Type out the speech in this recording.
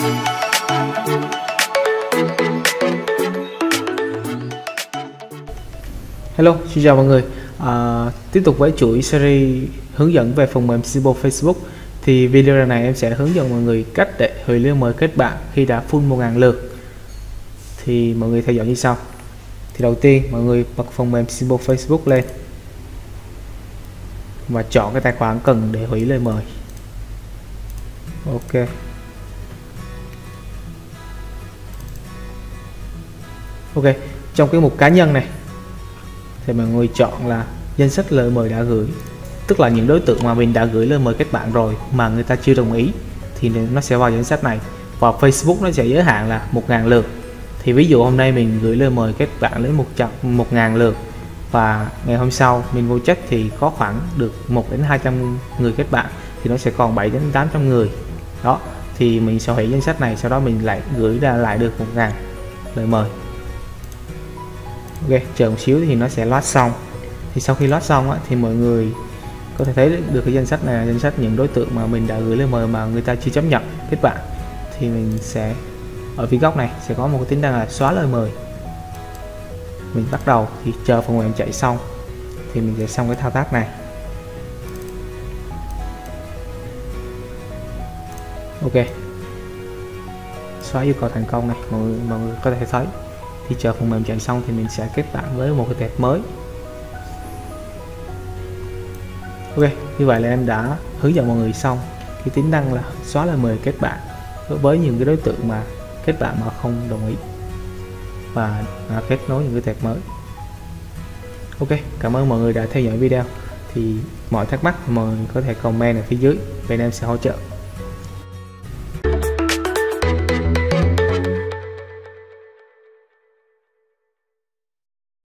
Hello, xin chào mọi người. Tiếp tục với chuỗi series hướng dẫn về phần mềm Symbol Facebook. Thì video này em sẽ hướng dẫn mọi người cách để hủy lời mời kết bạn khi đã full 1000 lượt. Thì mọi người theo dõi như sau. Thì đầu tiên mọi người bật phần mềm Symbol Facebook lên và chọn cái tài khoản cần để hủy lời mời. Ok. Ok, trong cái mục cá nhân này thì mọi người chọn là danh sách lời mời đã gửi, tức là những đối tượng mà mình đã gửi lời mời kết bạn rồi mà người ta chưa đồng ý thì nó sẽ vào danh sách này, và Facebook nó sẽ giới hạn là 1000 lượt. Thì ví dụ hôm nay mình gửi lời mời kết bạn đến 1000 lượt và ngày hôm sau mình vô check thì có khoảng được 1 đến 200 người kết bạn, thì nó sẽ còn 7 đến 800 người đó, thì mình sẽ hủy danh sách này, sau đó mình lại gửi ra lại được 1000 lời mời. Ok, chờ một xíu thì nó sẽ load xong. Thì sau khi load xong á, thì mọi người có thể thấy được cái danh sách này là danh sách những đối tượng mà mình đã gửi lời mời mà người ta chưa chấp nhận kết bạn. Thì mình sẽ ở phía góc này sẽ có một cái tính năng là xóa lời mời. Mình bắt đầu thì chờ phần mềm chạy xong thì mình sẽ xong cái thao tác này. Ok, xóa yêu cầu thành công này, mọi người có thể thấy. Thì chờ phần mềm chạy xong thì mình sẽ kết bạn với một cái tệp mới. Ok, như vậy là em đã hướng dẫn mọi người xong cái tính năng là xóa lời mời kết bạn với những cái đối tượng mà kết bạn mà không đồng ý và kết nối những cái tệp mới. Ok, cảm ơn mọi người đã theo dõi video. Thì mọi thắc mắc mọi người có thể comment ở phía dưới, bên em sẽ hỗ trợ.